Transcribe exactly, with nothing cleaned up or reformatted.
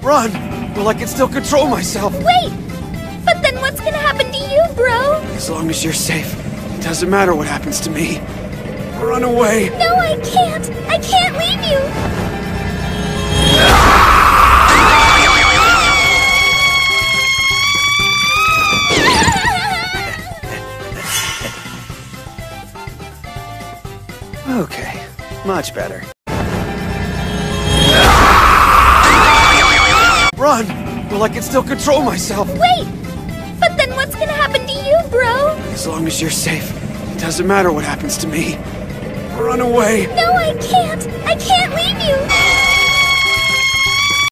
Run! Well, I can still control myself. Wait! But then what's gonna happen to you, bro? As long as you're safe, it doesn't matter what happens to me. Run away! No, I can't! I can't leave you! Okay, much better. Run! Well, I can still control myself. Wait! But then what's gonna happen to you, bro? As long as you're safe, it doesn't matter what happens to me. Run away! No, I can't! I can't leave you!